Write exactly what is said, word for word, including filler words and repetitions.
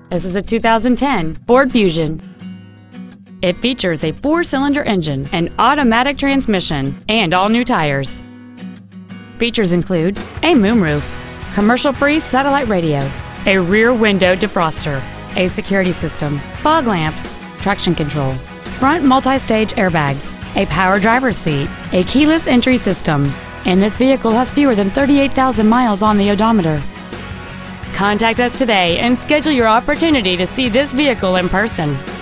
This is a two thousand ten Ford Fusion. It features a four-cylinder engine, an automatic transmission, and all-new tires. Features include a moonroof, commercial-free satellite radio, a rear window defroster, a security system, fog lamps, traction control, front multi-stage airbags, a power driver's seat, a keyless entry system, and this vehicle has fewer than thirty-eight thousand miles on the odometer. Contact us today and schedule your opportunity to see this vehicle in person.